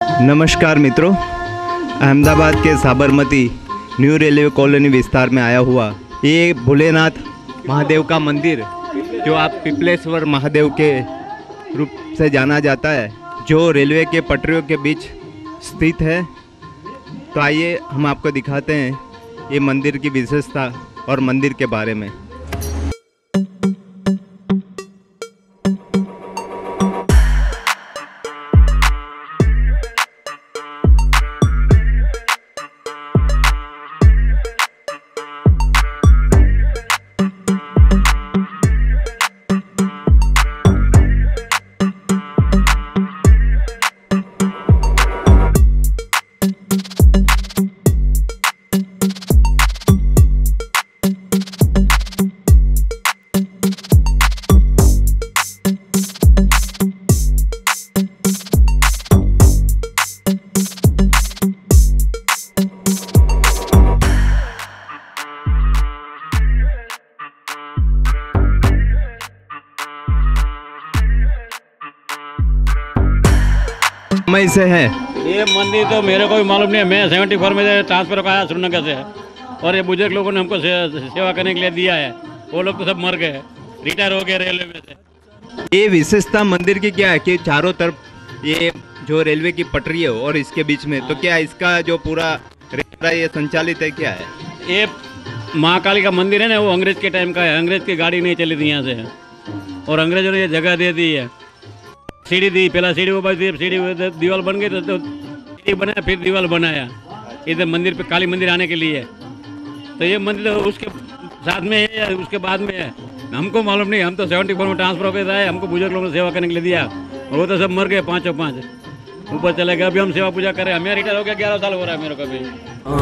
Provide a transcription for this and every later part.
नमस्कार मित्रों, अहमदाबाद के साबरमती न्यू रेलवे कॉलोनी विस्तार में आया हुआ ये भोलेनाथ महादेव का मंदिर, जो आप पिपलेश्वर महादेव के रूप से जाना जाता है, जो रेलवे के पटरियों के बीच स्थित है। तो आइए हम आपको दिखाते हैं ये मंदिर की विशेषता और मंदिर के बारे में। से है ये मंदिर तो मेरे को भी मालूम नहीं है। मैं 74 में ट्रांसफर आया श्रीनगर से, और ये बुजुर्ग लोगों ने हमको सेवा करने के लिए दिया है। वो लोग तो सब मर गए, रिटायर हो गए रेलवे में से। ये विशेषता मंदिर की क्या है कि चारों तरफ ये जो रेलवे की पटरी है और इसके बीच में, तो क्या इसका जो पूरा रेलवे ये संचालित है क्या है? ये महाकाली का मंदिर है ना, वो अंग्रेज के टाइम का है। अंग्रेज की गाड़ी नहीं चली थी यहाँ से, और अंग्रेजों ने ये जगह दे दी है। सीढ़ी दी, पहला सीढ़ी ऊपर थी, सीढ़ी दीवार बन गई, तो सीढ़ी बनाया, फिर दीवार बनाया इधर मंदिर पे, काली मंदिर आने के लिए। तो ये मंदिर तो उसके साथ में है या उसके बाद में है, हमको मालूम नहीं। हम तो 74 में ट्रांसफर होकर आए, हमको बुजुर्ग लोगों ने सेवा करने के लिए दिया, और वो तो सब मर गए, 5 ऊपर चले गए। अभी हम सेवा पूजा कर रहे हैं। हमें रिटायर हो गया, 11 साल हो रहा है मेरे को भी।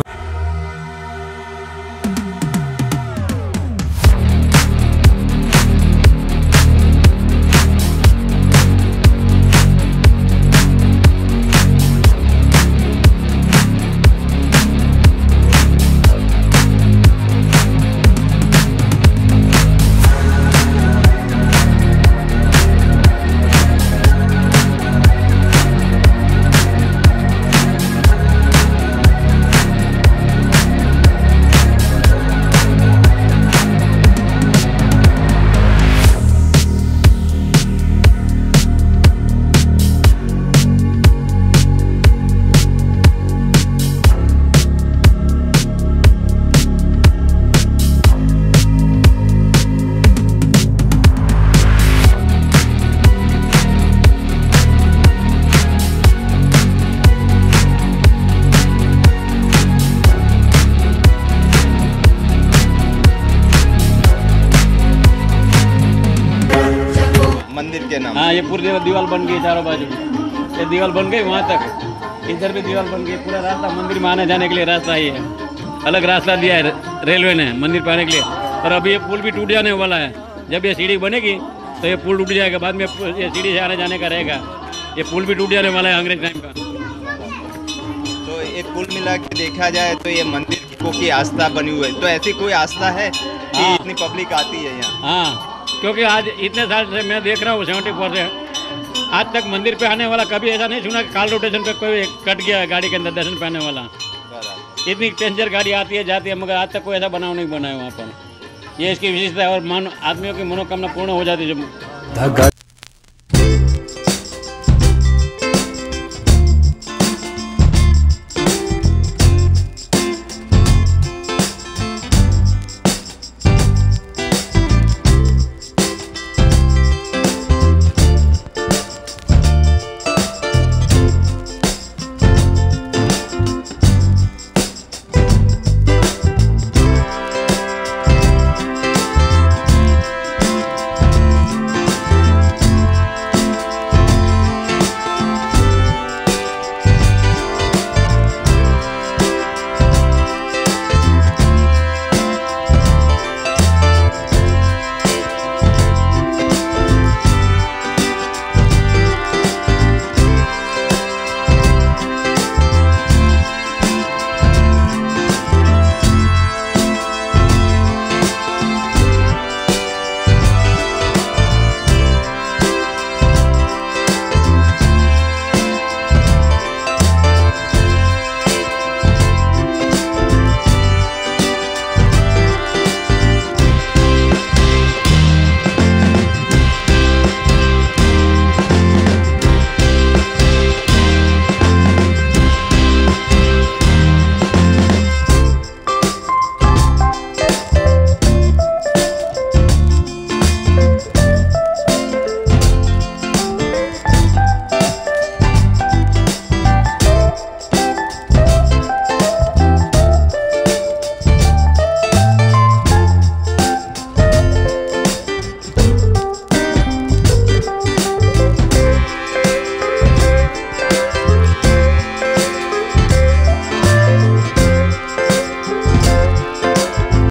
मंदिर के नाम? हाँ, ये पूरी दीवार बन गई चारों बाजू। ये दीवार बन गई वहाँ तक, इधर भी दीवार बन गई। पूरा रास्ता मंदिर में आने जाने के लिए रास्ता ही है, अलग रास्ता दिया है रेलवे ने मंदिर पर आने के लिए। और अभी ये पुल भी टूट जाने वाला है। जब ये सीढ़ी बनेगी तो ये पुल टूट जाएगा, बाद में ये सीढ़ी से आने जाने का रहेगा। ये पुल भी टूट जाने वाला है अंग्रेज टाइम का। तो ये कुल मिला के देखा जाए तो ये मंदिर की आस्था बनी हुई है। तो ऐसी कोई आस्था है कि हाँ, इतनी पब्लिक आती है यहाँ? हाँ, क्योंकि आज इतने साल से मैं देख रहा हूँ, 74 से आज तक मंदिर पे आने वाला कभी ऐसा नहीं सुना कि काल रोटेशन पे कोई कट गया है गाड़ी के अंदर दर्शन पे आने वाला। इतनी पैसेंजर गाड़ी आती है जाती है, मगर आज तक कोई ऐसा बनाव नहीं बना है वहाँ पर। ये इसकी विशेषता है, और आदमियों की मनोकामना पूर्ण हो जाती है।